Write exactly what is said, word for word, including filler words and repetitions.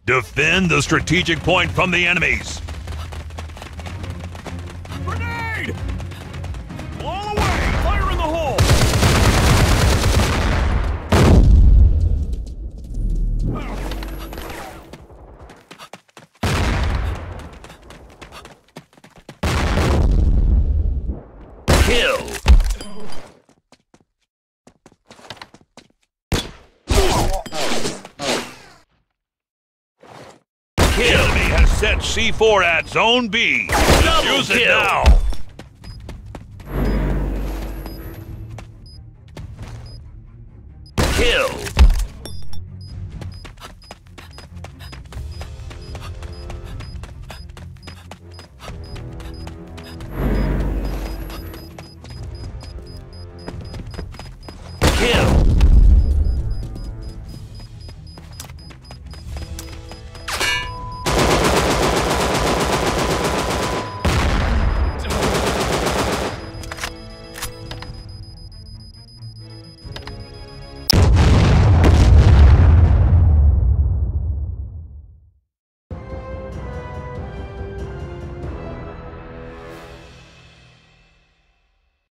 Defend the strategic point from the enemies. Grenade! All away! Fire in the hole! Kill. The enemy has set C four at Zone B. Double Use it kill. now.